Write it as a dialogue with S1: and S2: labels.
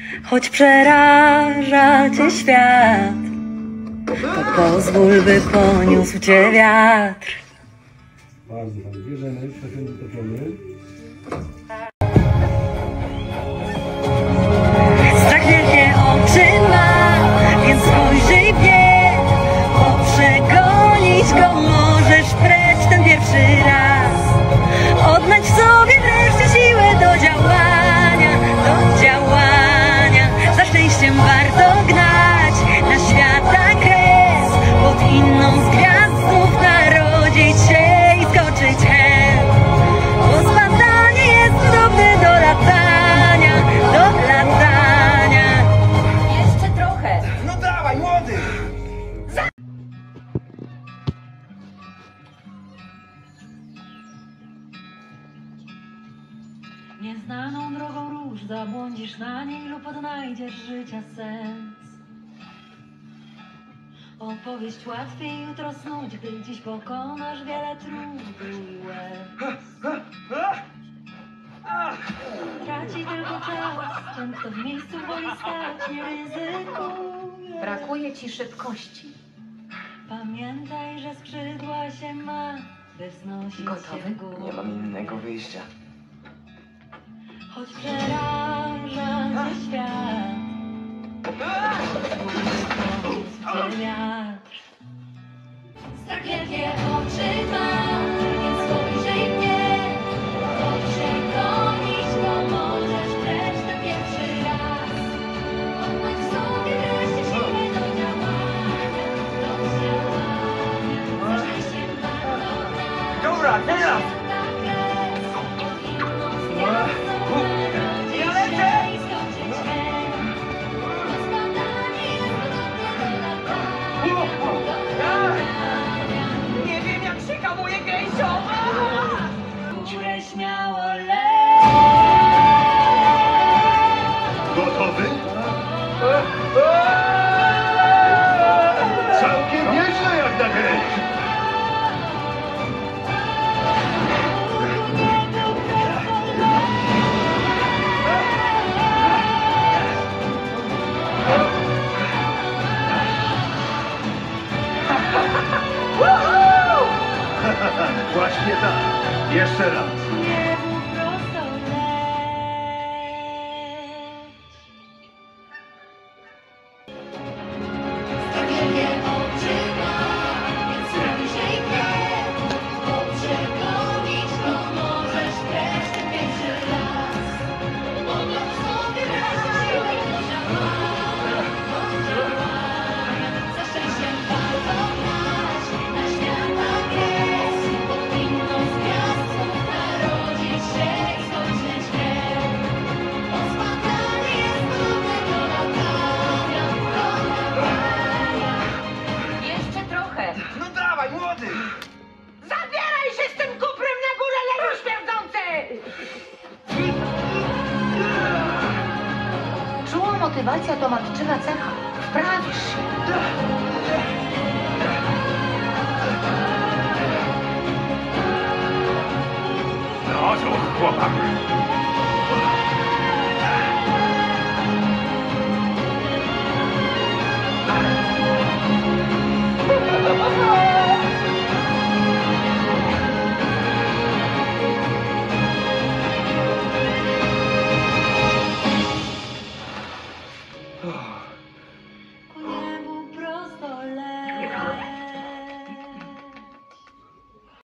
S1: Choć przeraża cię świat, to pozwól, by poniósł cię wiatr.
S2: Bardzo fajnie. Bierzemy, trafiamy do topiony.
S1: Strach wielkie oczy ma, więc spojrzyj w nie, bo przegonić go możesz precz ten pierwszy raz. Odnajdź w sobie wreszcie siłę do działania, do działania. Za szczęściem warto gnać na świata kres, pod inną z gwiazd znów narodzić się i skoczyć hen. Bo spadanie jest podobne do latania, do latania.
S3: Jeszcze trochę.
S4: No dawaj, młody!
S1: Nieznaną drogą róż, zabłądzisz na niej lub odnajdziesz życia sens. Opowieść łatwiej jutro snuć, gdy dziś pokonasz wiele trudu i łez. Traci tylko czas, ten kto w miejscu woli stać, nie ryzykuje.
S3: Brakuje ci szybkości.
S1: Pamiętaj, że skrzydła się ma, by wznosić się
S3: Gotowy?
S1: w górę.
S4: Nie mam innego wyjścia.
S1: Choć przeraża cię świat, pozwól, wiatr. Strach wielkie oczy ma, więc spojrzyj w nie, bo przegonić go możesz precz ten pierwszy raz. Odnajdź w sobie wreszcie siłę do działania, do działania. Za szczęściem warto gnać.
S4: Dobra, teraz!
S3: Nie wiem, jak się hamuje gęsiowa!
S1: Górę śmiało leć.
S5: Gotowy? Całkiem nieźle jak na gęś. Właśnie tak. Jeszcze raz.
S1: Niebo prosto leć. Strach wielkie oczy ma, więc spojrzyj w nie, bo przegonić go możesz precz ten pierwszy raz. Odnaleźć w sobie wreszcie siłę do działania, do działania. Za szczęściem warto gnać na świata kres, pod inną z gwiazd znów narodzić się i skoczyć hen. Bo spadanie jest podobne do latania, do latania.
S3: Jeszcze trochę.
S4: No dawaj, młody!
S3: Zabieraj się z tym kuprem na górę, leju śmierdzący! Czuła motywacja to matczywa cecha. Wprawisz się.
S5: No, to chłopak.